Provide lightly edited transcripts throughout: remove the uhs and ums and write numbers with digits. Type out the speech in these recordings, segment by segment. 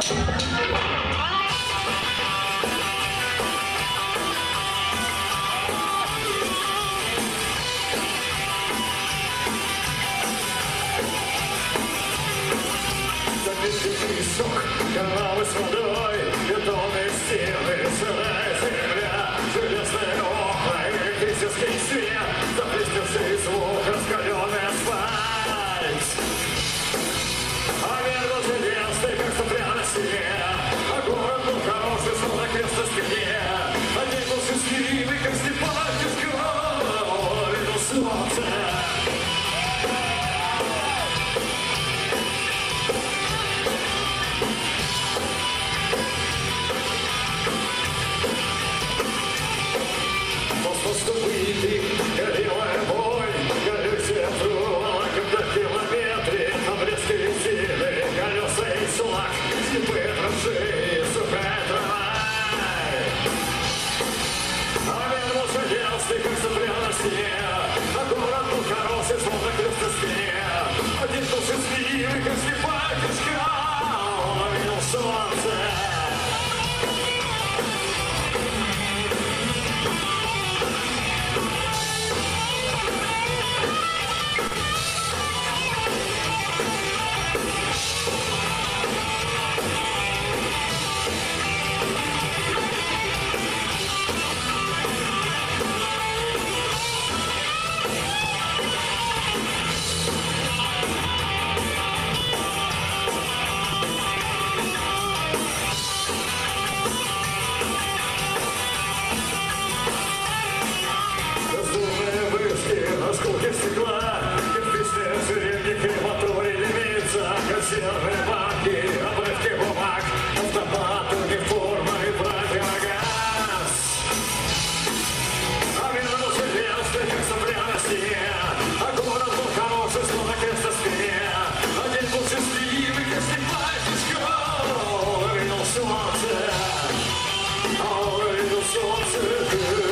Канавы с водой, бетонные стены, сырая земля, железные окна и электрический свет, заплесневший звук, раскаленный асфальт. А мир был чудесный, как сопля на стене, а город был хороший, словно крест на спине. А день был счастливый, как слепая кишка, видел солнце. Горелая боль, горючая трубка, когда километры обрезки резины, колеса и шлак, слепые траншеи, сухая трава. А мир был чудесный, как сопля на стене, а город был хороший, словно крест на спине. Один был счастливый, как слепая кишка, он увидел солнце. Осколки стекла, кирпичные цилиндры, крематорий, лимица, консервные банки, обрывки бумаг, автомат, униформа и противогаз. А мир был чудесный, как сопля на стене, а город был хороший, словно крест на спине. А день был счастливый, как слепая кишка, он увидел солнце, он увидел солнце.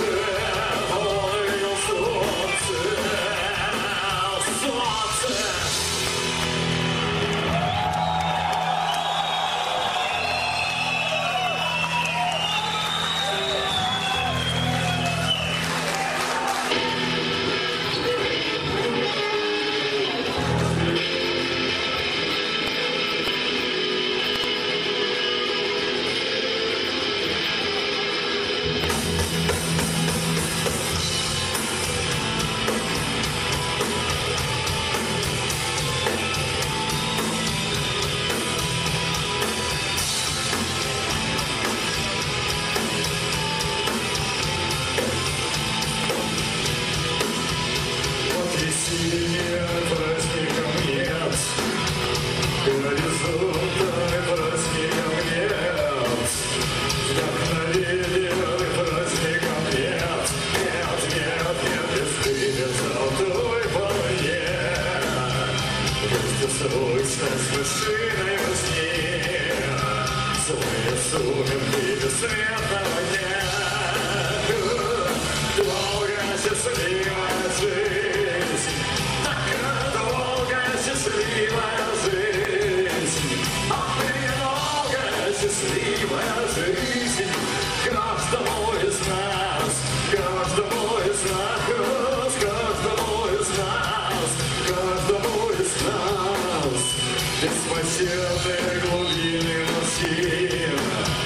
Беспощадные глубины мужчин,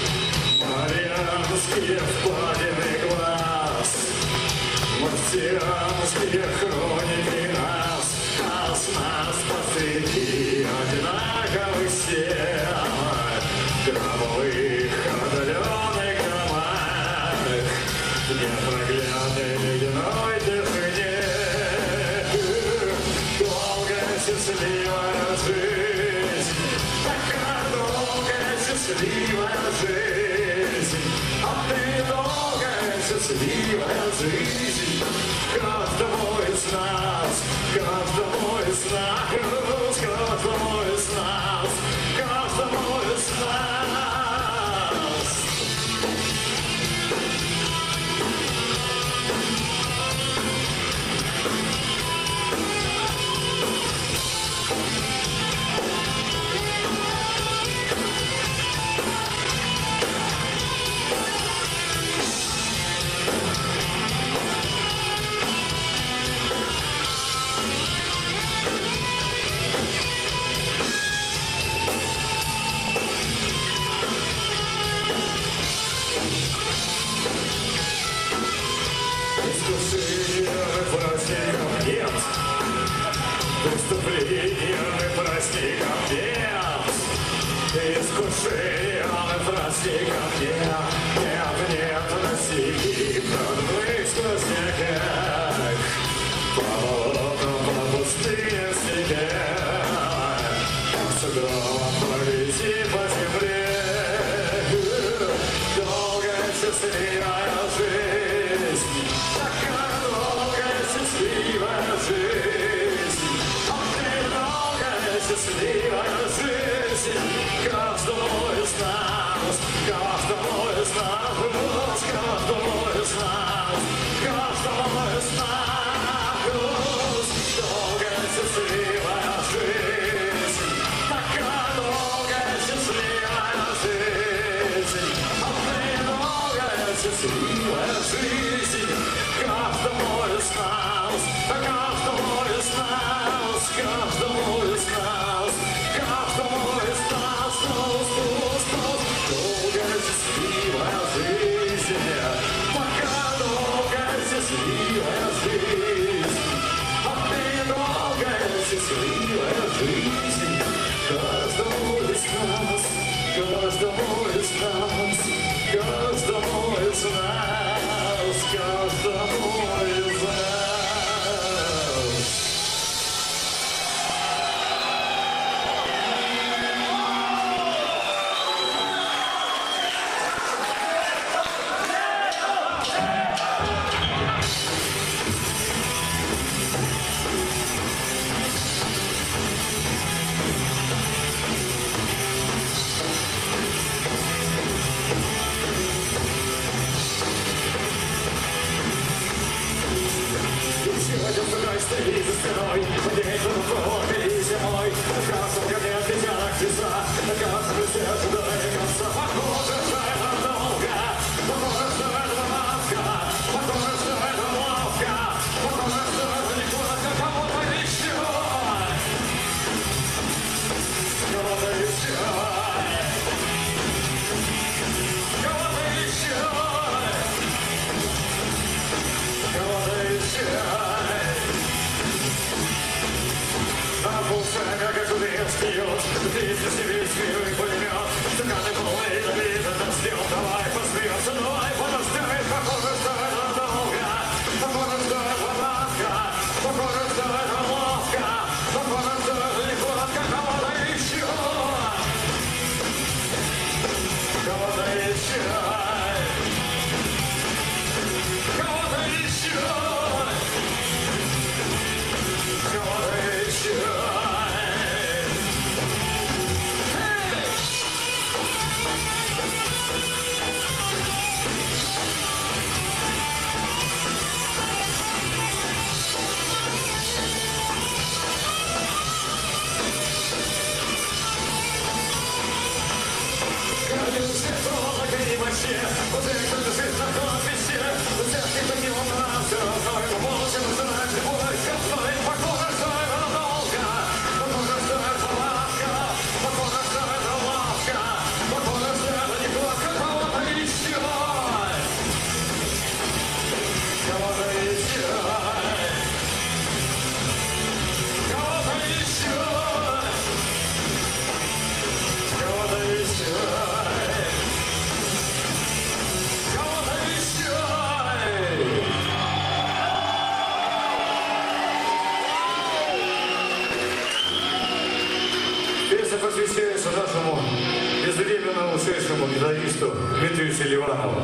марианские впадины глаз, марсианские хроники нас посреди одинаковых стен, гробовых отдаленных домах, в непроглядной ледяной тишине, долгая счастливая жизнь. Счастливая жизнь, а ты долгая счастливая жизнь. Каждому из нас, каждому из нас, каждому из нас, каждому из нас. предвкушением прости ко мне. Нет, нет, России, продвинь сквозь снег. По болотам, по пустыне себе, по сугробам полети по земле. Долгая счастливая жизнь, такая долгая счастливая жизнь, долгая счастливая жизнь. Каждому из нас, каждому из нас, каждому из нас, каждому из нас. Долгая счастливая жизнь, такая долгая счастливая жизнь, долгая счастливая жизнь. Каждому из нас, каждому из нас, каждому из нас, каждому из нас. Долгая счастливая жизнь, такая долгая счастливая жизнь, долгая счастливая жизнь. Каждому из нас, каждому из нас, каждому из нас, каждому из нас. Стоит за стеной, поднять руку и зимой. На каждом коне летят часа, на каждом лице ожидая конца. Похоже, что это долго, похоже, что это лавка, похоже, что это ловко, похоже, что это не коротко, кого-то еще. Кого-то еще. Кого-то еще. Кого-то еще. Как ожидает встает, длится себе свежий пулемет. Стаканы полные, добиты дождем. Давай посмеемся, давай подождем. Похоже, что это долго, похоже, что это лавка, похоже, что это ловко, похоже, что это не коротко. Кого-то еще, кого-то еще, кого-то еще, кого-то еще. Вот это лежит на кладбище, вот это не умрал, все равно его молча называют любовь. Похоже, что это долго, похоже, что это лавка, похоже, что это лавка, похоже, что это не кладка. Кого-то еще, кого-то еще, кого-то еще, кого-то еще. Посвящается нашему безвременно ушедшему гитаристу Дмитрию Селиванову.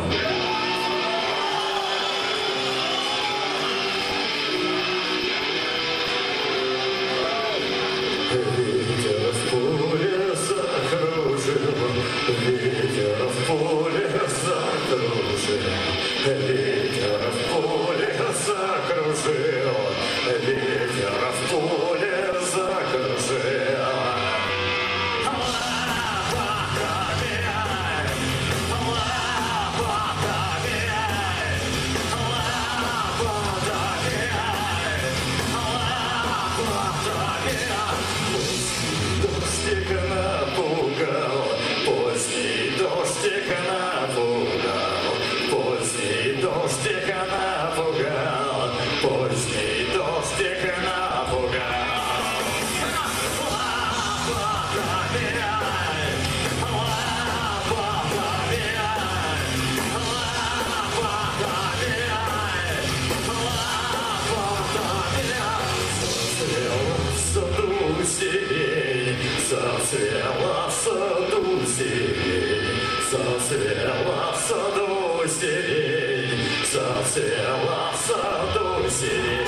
Ветер в поле закружил, ветер в поле закружил, ветер в поле закружил, ветер в поле закружил. Дождик напугал, поздний села в саду сирень.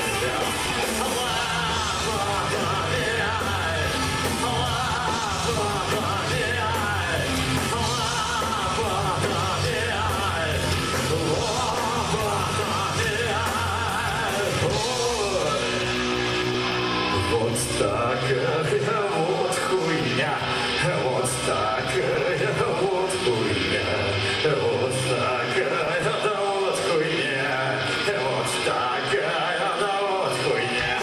Вот такая вот хуйня, вот такая вот хуйня, вот такая да вот хуйня, вот такая да вот хуйня.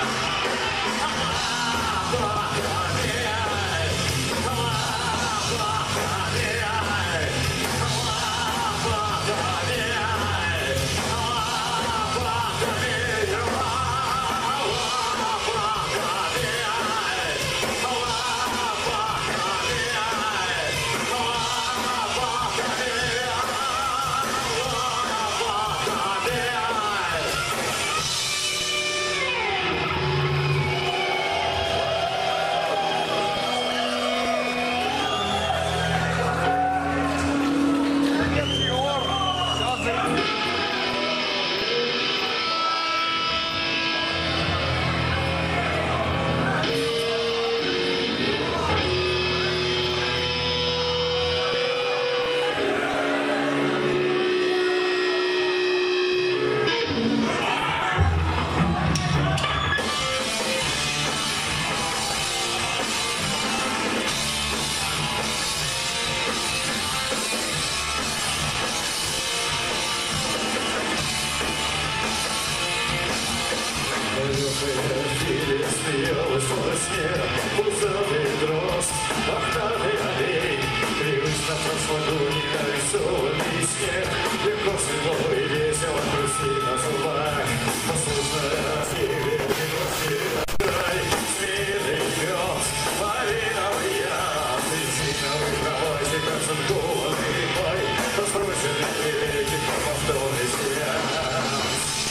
Смеялась во сне, пузатый дрозд, мохнатый олень, привычно прошлогодний нарисованный снег, легко светло и весело грустит на зубах, послушная сигарет, край, смелый мед, малиновый яд, резиновый кровати, как замкованный пай, разбросенные реки, повторный свет.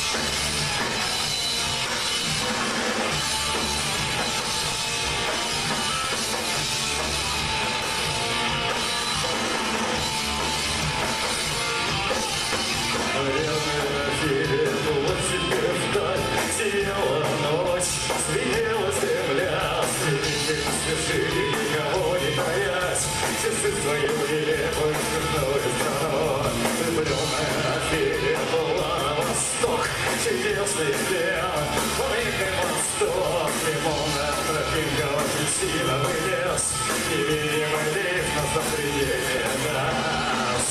Сияла ночь, светила земля, светит спешили, никого не боясь, часы свою нелепую чужую страну. Влюбленная фиолетовая на восток, чудесный плен, плавный мосток, лимонная тропинка, апельсиновый лес, невидимый лифт на запределье нас.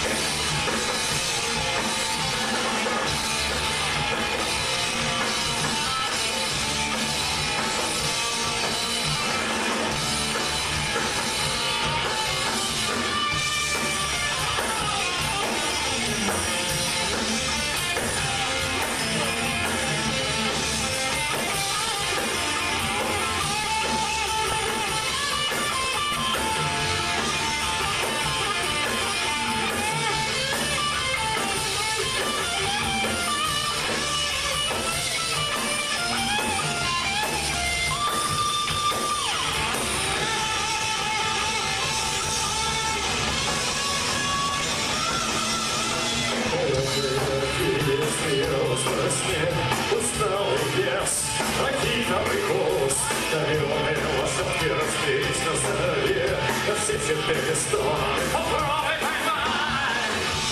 Усталый лес, ракитовый хвост, наверное, лошадки разбились на заре, на все терпели стоны. Попробуй поймай!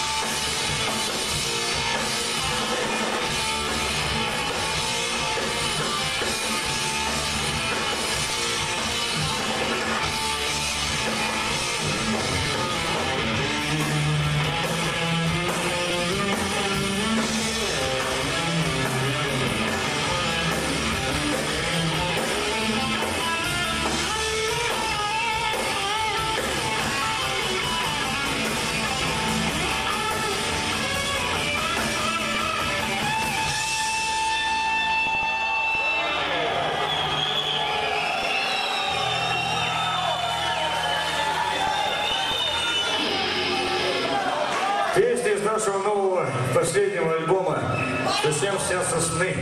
Песня из нашего нового последнего альбома «Совсем сердце сны».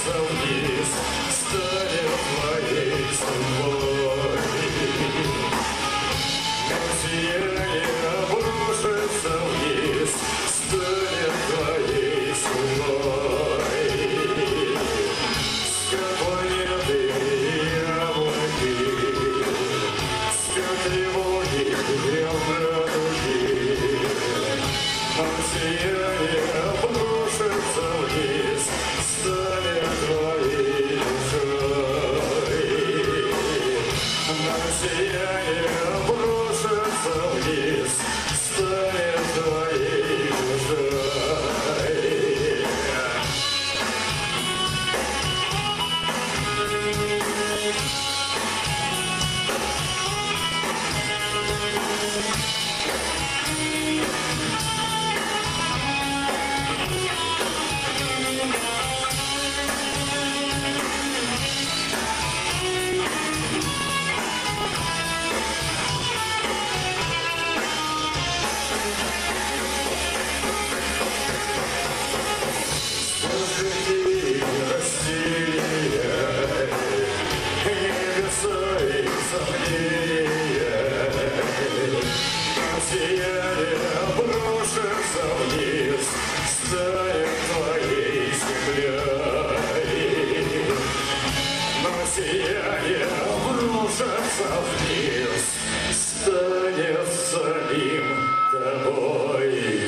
вниз, станет твоей судьбой. Сияние обрушится вниз, станет твоей судьбой. С какой неты яблоки, спят тревоги и радуги. Сияние обрушится вниз, станет твоей душой. Сияние обрушится вниз, станет твоей душой. Сияние обрушится вниз, станет твоей землей. Но сияние обрушится вниз, станет самим тобой.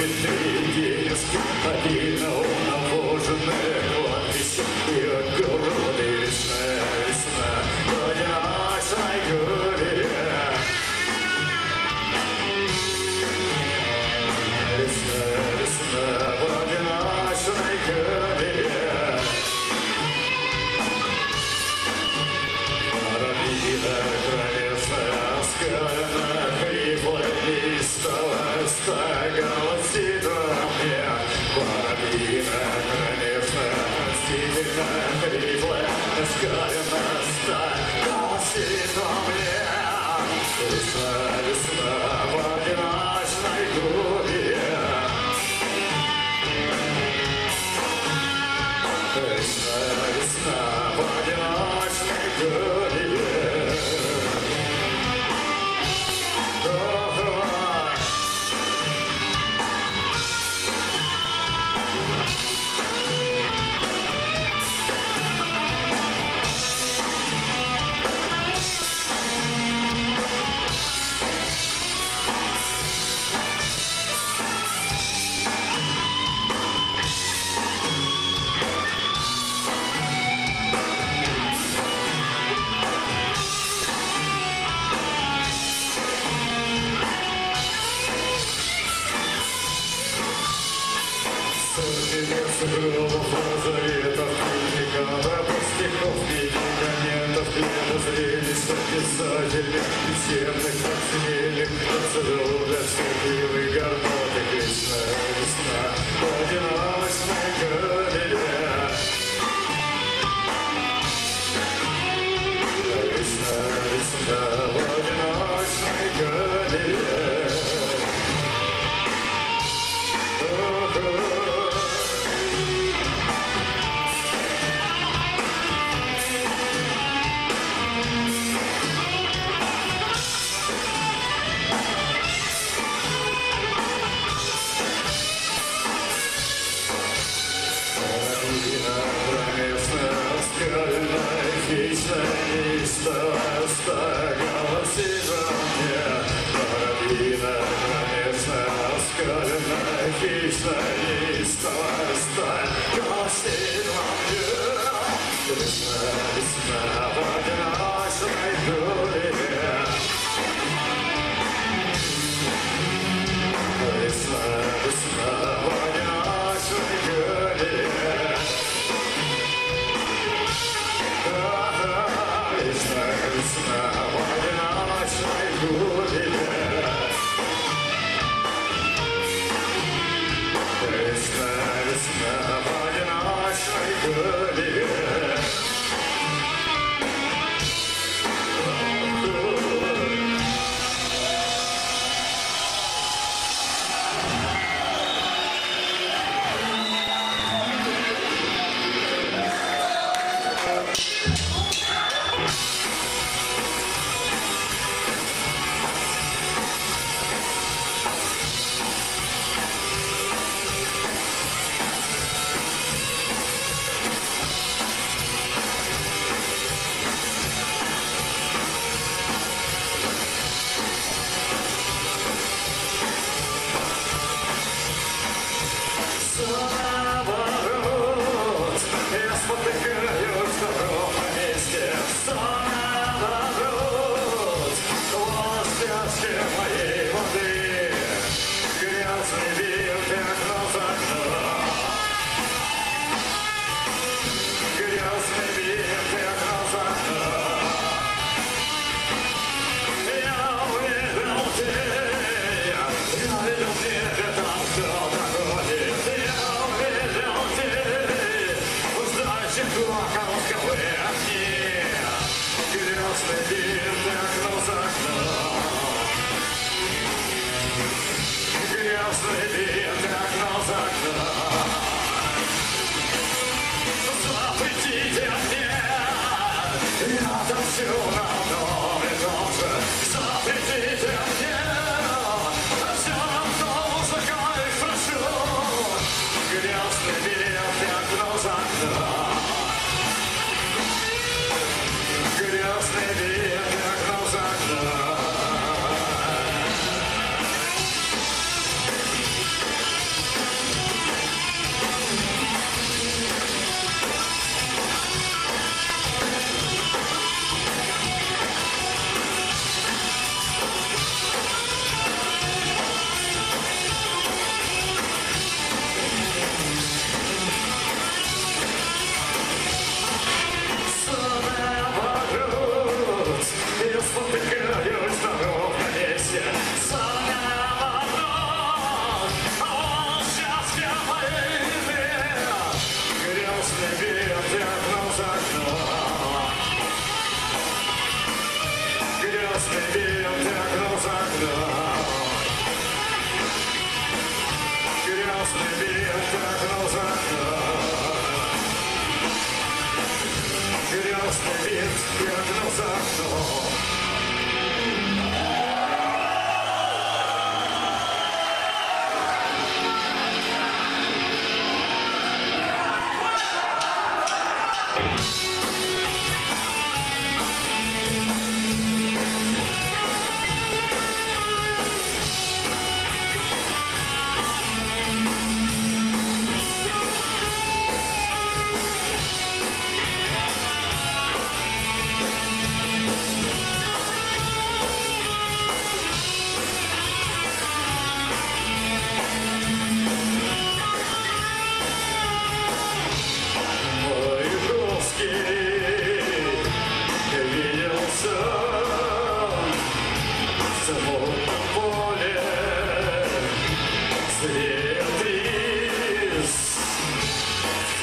интриги, скотина, унавоженные кладбища и огороды. Весна, весна, в одиночной гуре. Весна, весна, в одиночной гуре. Парабида кромешная, скалена, хриплая, листовая стага, гласит во мне. Парабида кромешная, мстительная, хриплая, скалена стага, гласит во мне. Весна, весна, в одиночной гуре. Весна, весна, в одиночной гуре. Громов, лазаретов, критиков, стихов, медикаментов, хлебозрелищных писателей, писемных, подсмельных, процедур для счастливой гармоты. Весна, весна, в одиночной гуре. Весна, весна, в одиночной гуре. Хищная листовая стага, гласит во мне. Парабида кромешная, скаленная, хищная листовая стага, гласит во мне. Весна, весна, в одиночной гуре. Весна, весна, в одиночной гуре. Весна, весна, в одиночной гуре. Весна, весна, в одиночной гуре.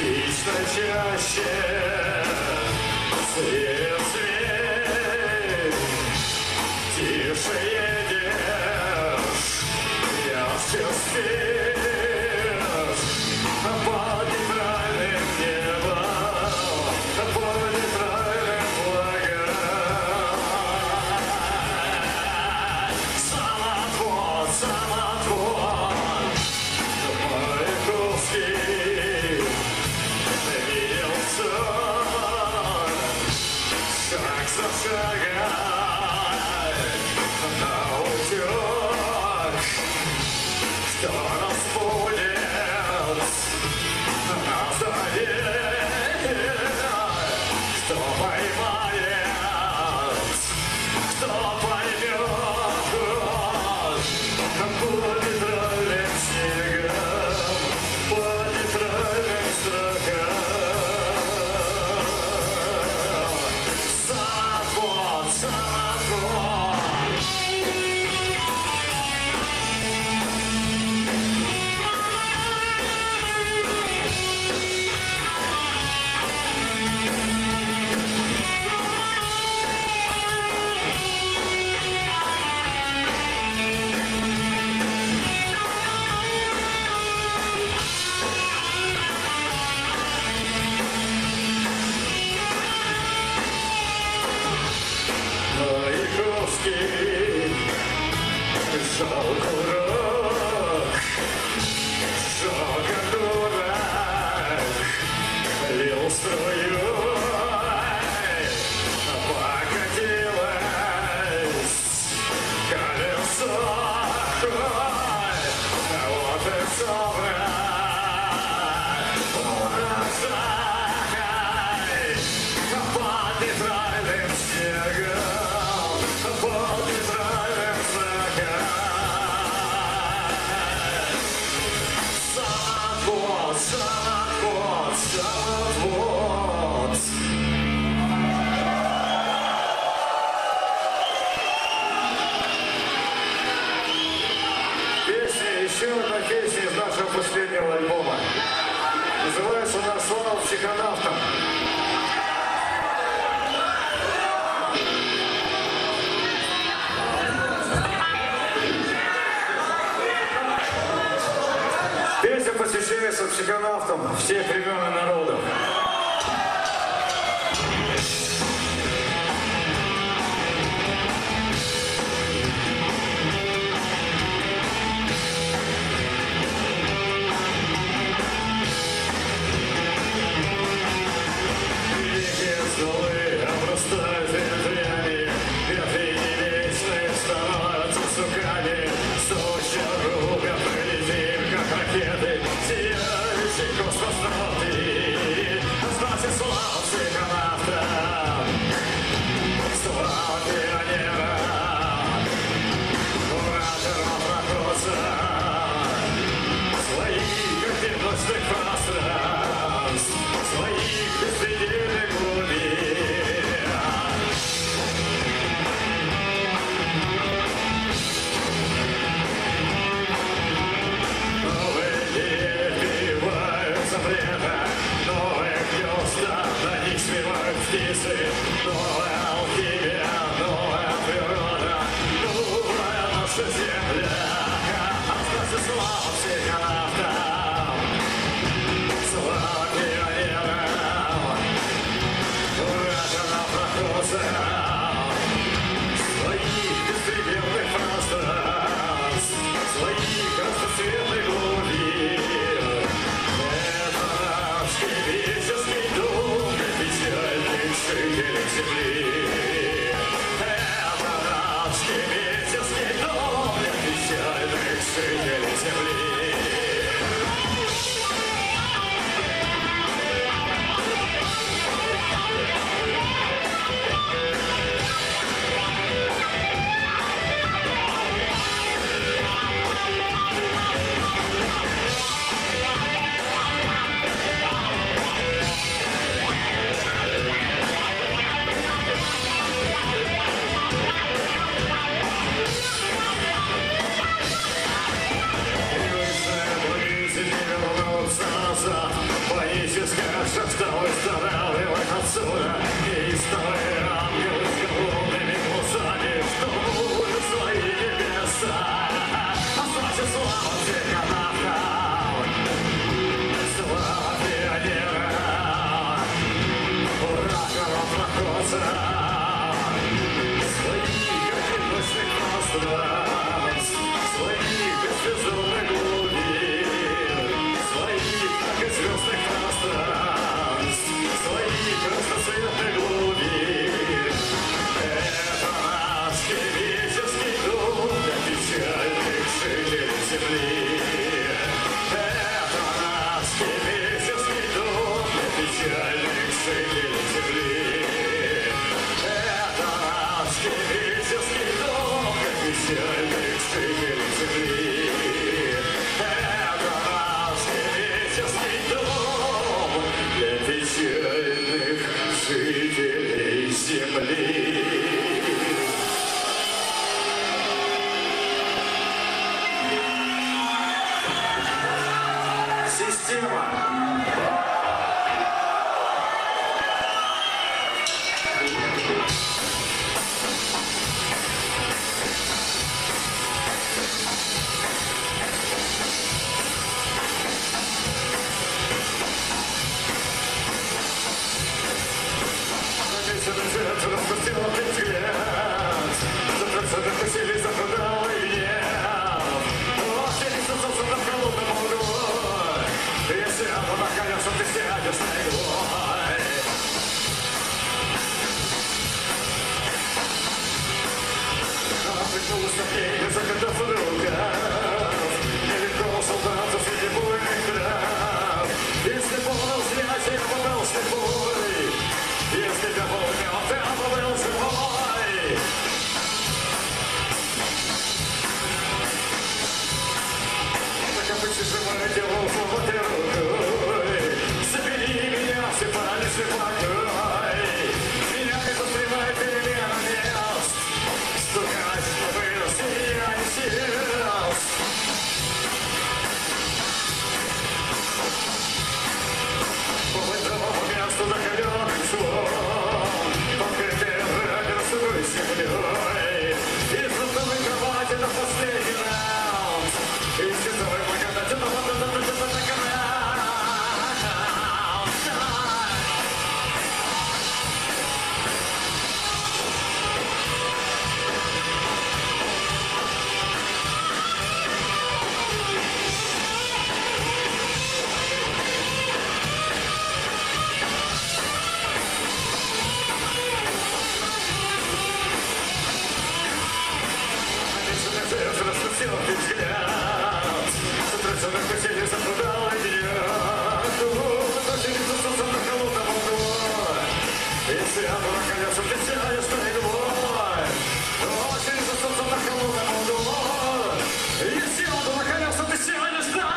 Птично чаще свет, свет, тише едешь, ярче спишь, под нейтральным небом, под нейтральным флагом. Самотвор, самотвор, Маяковский видел сон, шаг за шагом наутек. Кто нас будет озарит, кто поймает, кто поймет, под нейтральным снегом, под нейтральным страхом. Самотвор, самотвор. Маяковский жал курок, жал как дурак, лил струей, покатилось колесо. Вот и собрать урожай под нейтральным снегом, под нейтральным знаком. Самотвор, самотвор, самотвор. Песня, еще одна песня из нашего последнего альбома. Называется она «Слава психонавтам». Песня посвящается психонавтам всех времен и народов. Великие стволы обрастают ветвями, ветви не вечные становятся суками. Сучья рука пролетим, как ракеты, сияющий космос внутри. Значит, слава психонавтам, слава пионерам, кураторам проходцам своих одиночных пространств, своих беспредельных глубин. Новые деревья вбивают запрета, новые гнезда, на них свивают птицы. Новая алхимия, новая природа, новая наша земля. Остался слава психонавтам, слава пионерам, кураторам проходцам своих беспредельных пространств, своих разноцветных глубин. Это наш химический дух, печальный житель земли. скажет, что выздоравливать отсюда. Неистовые ангелы с голубыми глазами, что будут свои небеса. Оставьте славу психонавтов, слава пионерам, ура, кровопроходцам, своих одиночных пространств, своих безбезумных глубин, своих многозвездных пространств, своих разноцветных глубин. Это наш химический дух для печальных жителей Земли. Это наш химический дух для печальных жителей Земли. Это наш химический дух для печальных жителей Земли. Это наш химический дух для печальных жителей Земли. Система. Распустил ты взгляд, затрясенных усилий запродал и гнев. Охерится солнце над холодным углом, если оно наконец ты сядешь на иглой. Прикнулась на пень, закатав рукав, нелегко солдату среди буйных трав. Если помнил взять, я попал слепой. Если тебя помнил, ты был живой. Накопычи живое тело свободы рукой. Забери меня, все параличный покой. Меня это стремает перемена мест. Стукать, что вырос, и я не силился. По этому месту закаленных звон, покрытые радиосурой землей. Из одной кровати на последний раунд, из сетовой благодати на водонапряженный канал. Распустил ты взгляд, затрясенных усилий запродал и гнет. Охерится солнце на холодном углу, если оно наконец ты сядешь на иглой. Охерится солнце на холодном углу, если оно наконец ты сядешь на...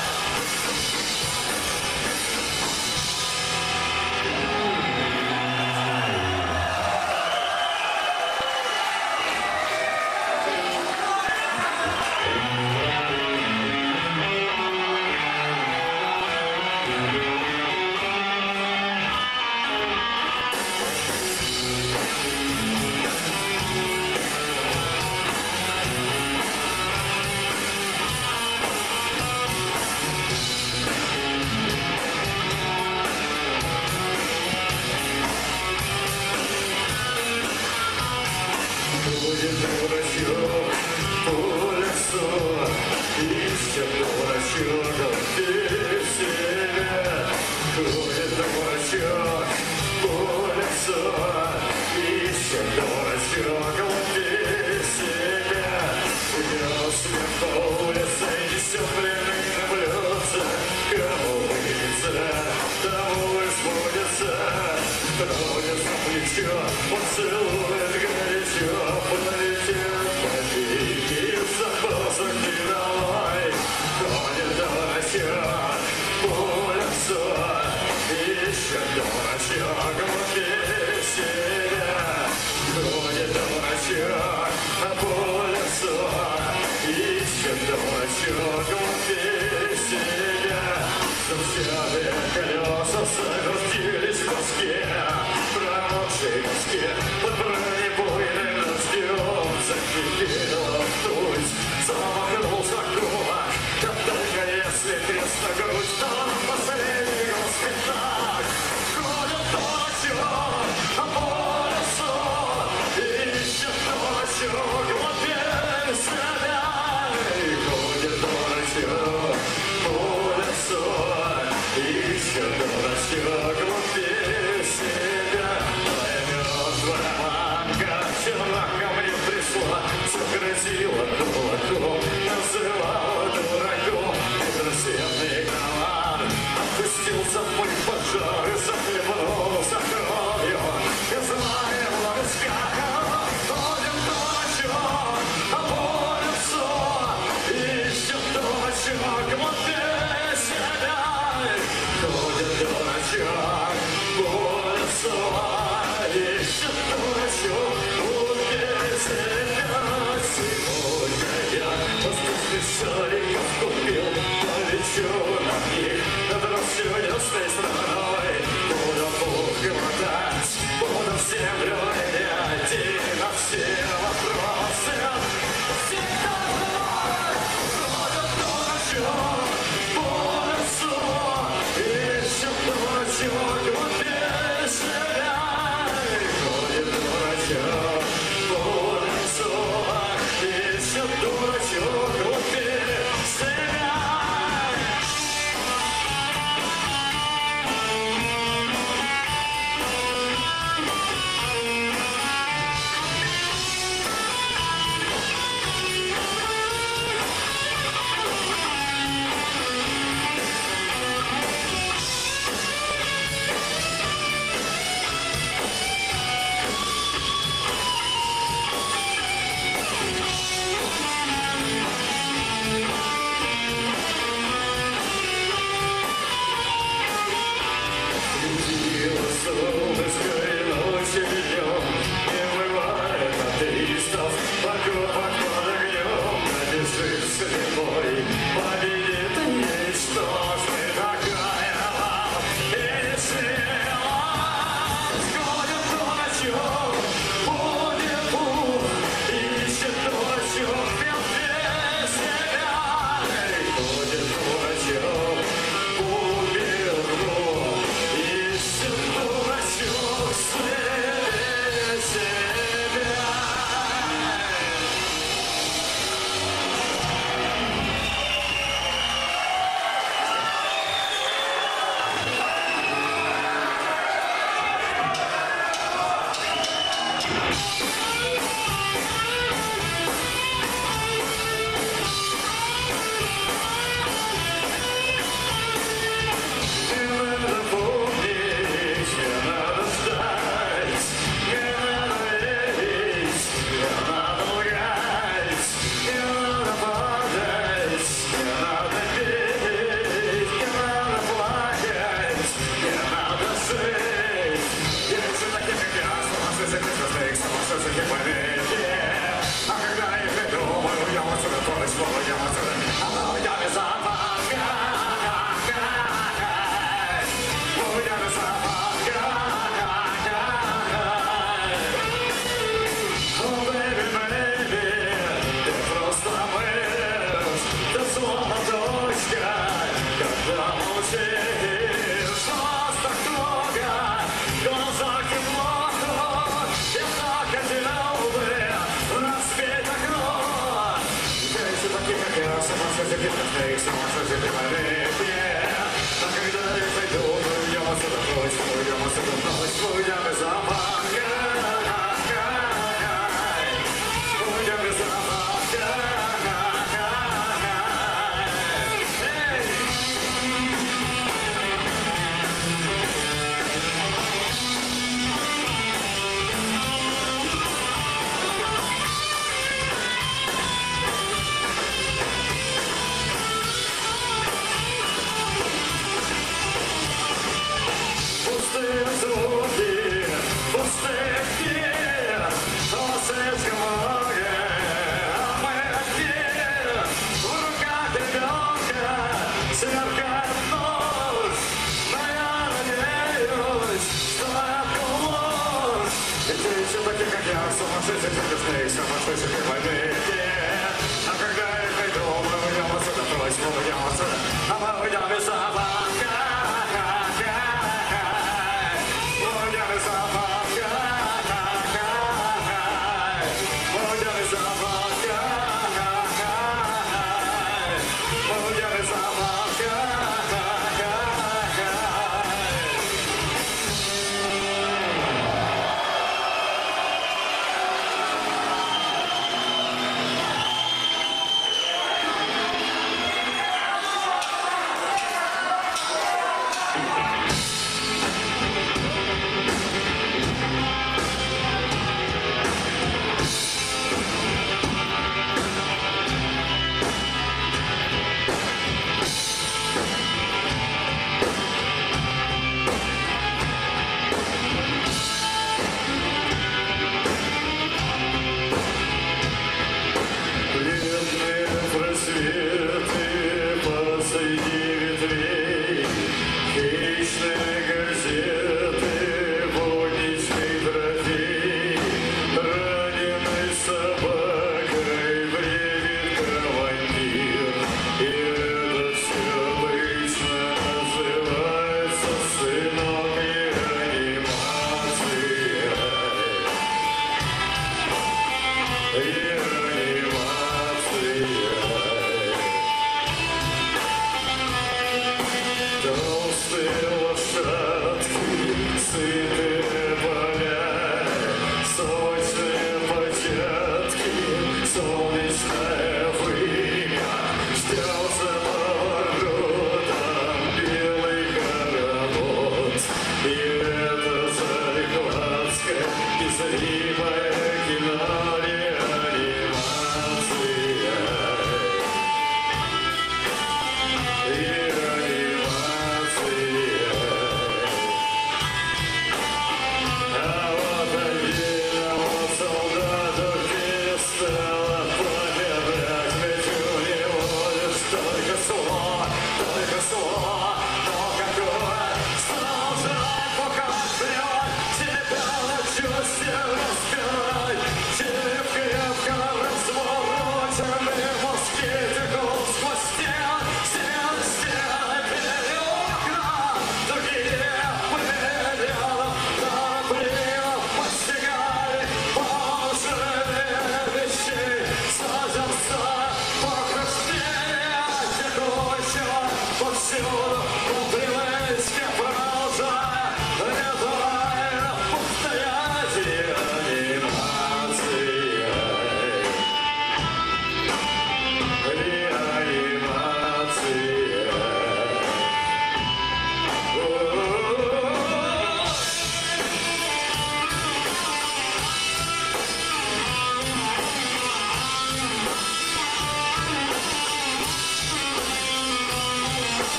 Будет дурачок по лесу, ищет дурачок в веселье. Будет дурачок по лесу, ищет дурачок в веселье. Идет смех по улице, несет пленных блюдце. Кому выйдется, тому избудется. Тронет за плечо, поцелует горячо, подолетит побеги, запасок мировой. Ходит дурачок по лесу, ищет дурачок в веселье. Ходит дурачок по лесу, ищет дурачок в веселье. Зубчатые колеса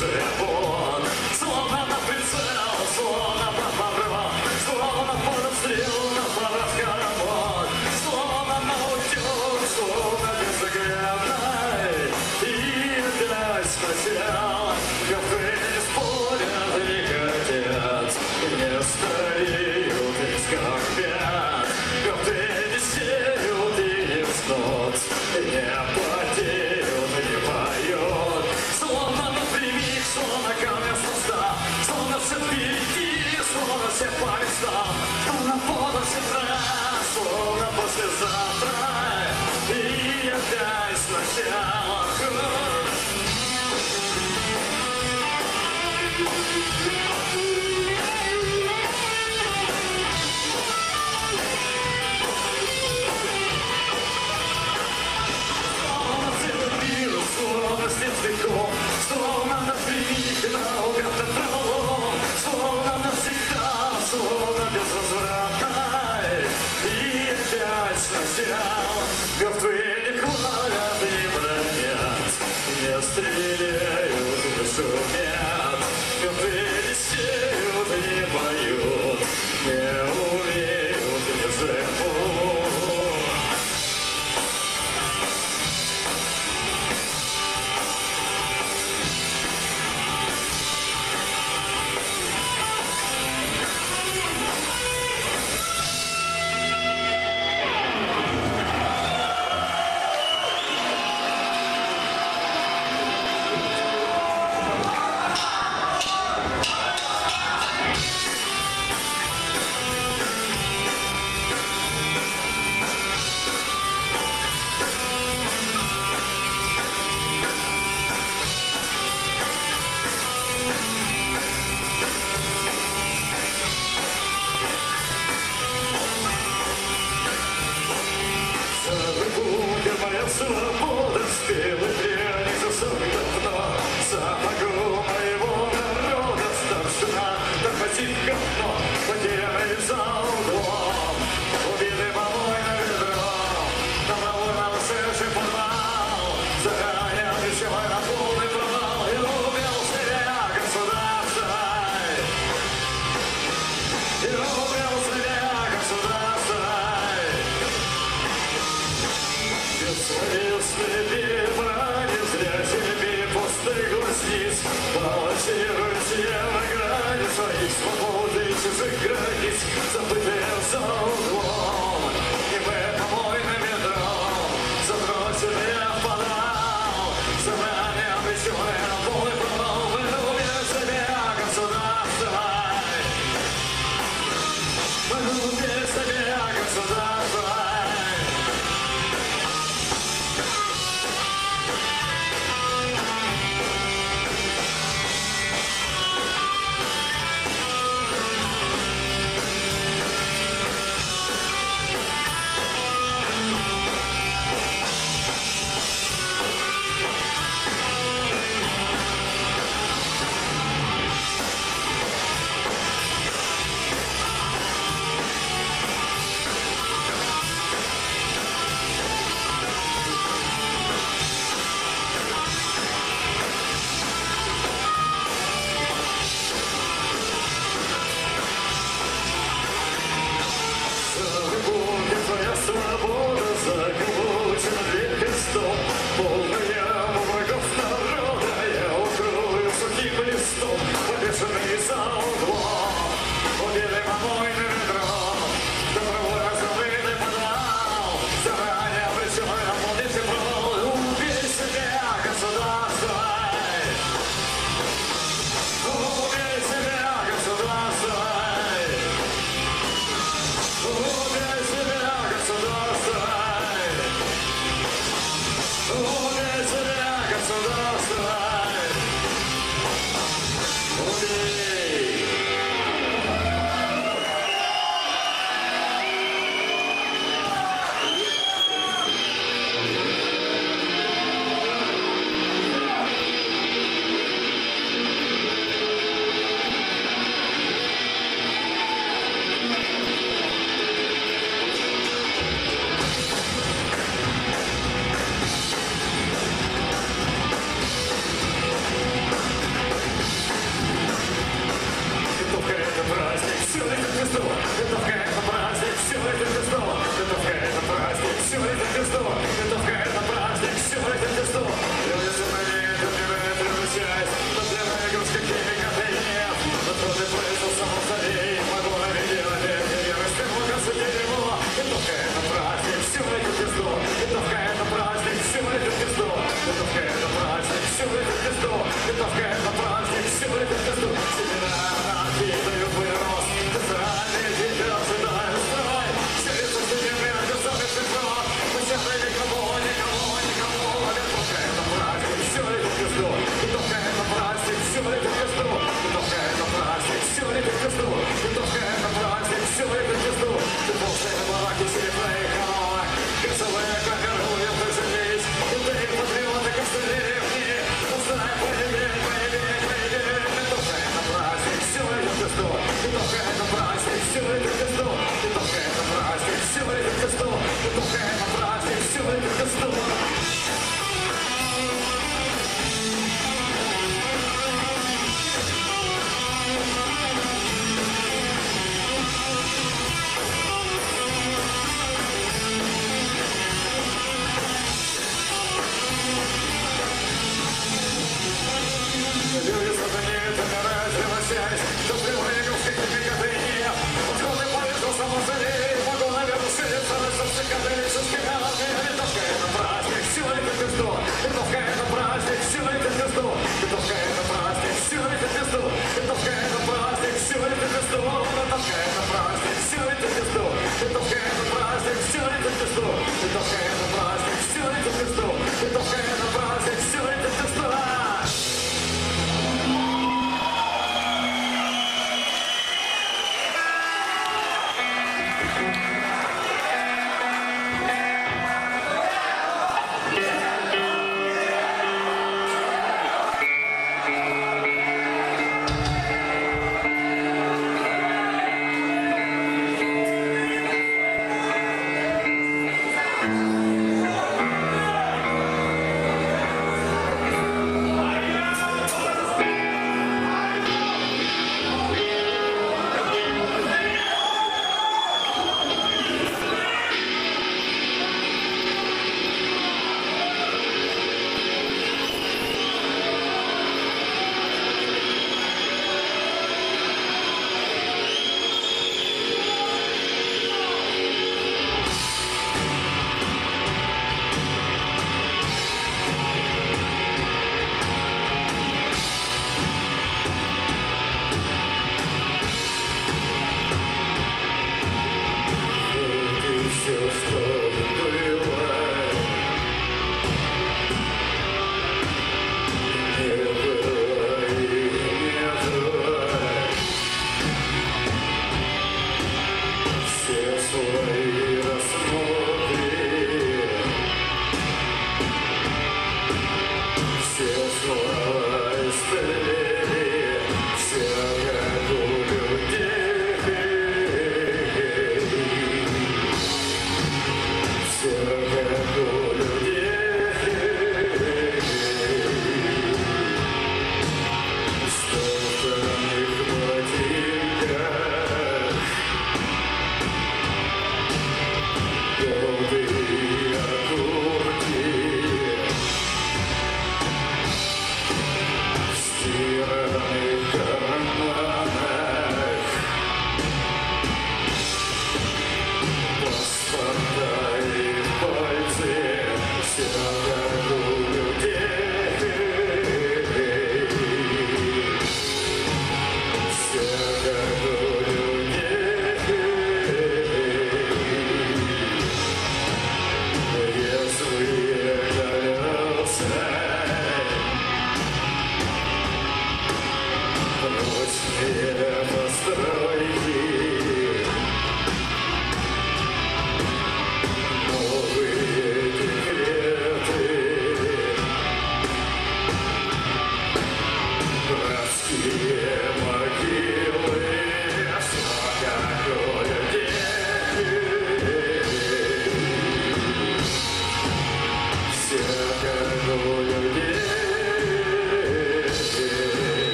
живут. Словно на прицел, словно под обрывом, словно под обстрел, на фабриках работ, словно на утюг, словно безоглядной. И опять потерял, кафе не спорят, не хотят, не стареют и скорбят. Кафе не сеют и не встут, не потеют, не поют. Словно напрямик, словно камня с моста, словно все впереди, словно все по местам, словно подо все раз, словно послезавтра. И опять сначала. Словно снег словно напрямик, наугад на пролом, словно навсегда, словно безвозвратно. И опять сначала мертвые не хвалят, не бронят, не стреляют, не шумят. Мертвые не сеют, не поют, не умеют, не живут.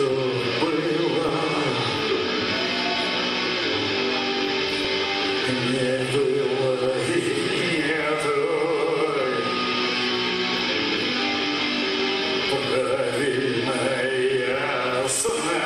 что было, не было и нету. Правильная сна.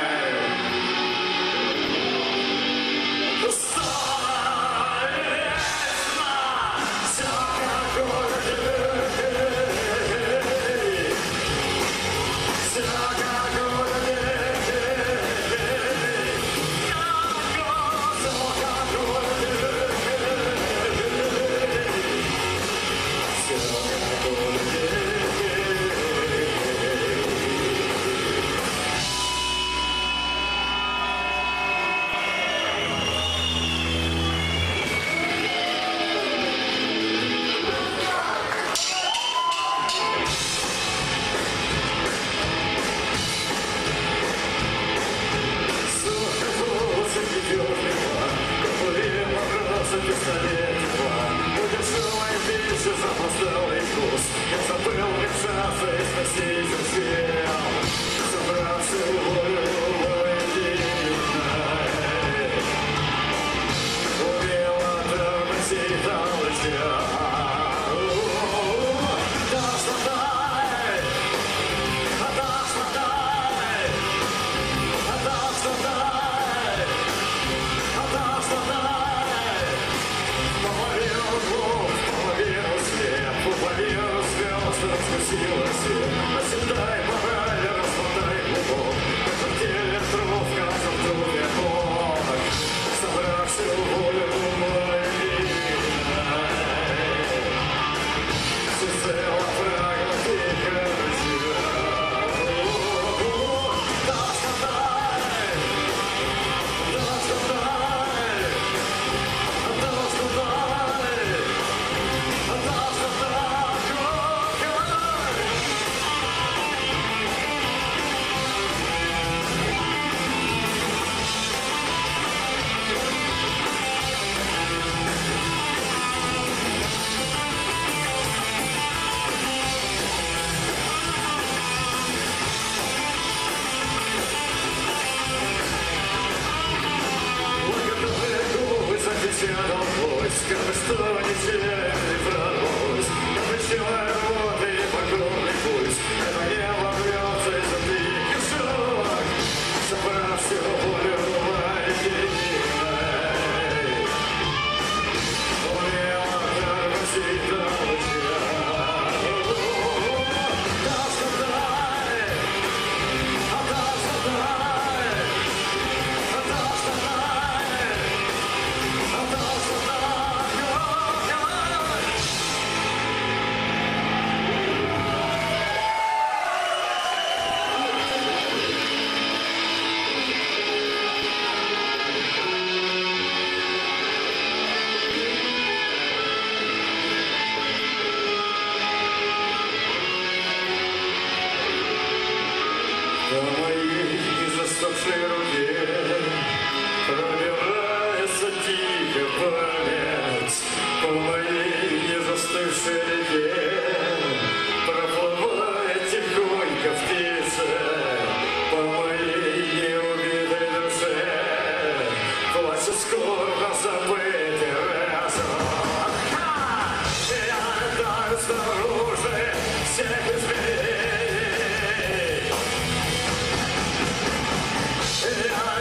Запоздалый вкус, я забыл мешаться и спасти всем. Собрался волю воединой, умело тормозить толчья. Отдай, отдай, отдай, отдай, половину двух, половину свет, половину звезд раскусилась. Оседай мораль, расмотай клубок, в этом теле труп, в каждом трупе Бог. Собравший волю воединой, всецело прагматика ждет. Скажи, что не теряй прорвусь, обречевая работы и покорный пульс. Это небо рвется из-за диких шаг, собрав всю волю воединой. Умело тормозить толчья. По моей незастывшей руке пробирается тихо память, по моей незастывшей реке проплывает тихонько птица, по моей неубитой душе плачет скорбно забытый разум. Я летаю снаружи всех измерений. Yeah.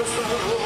осторожно.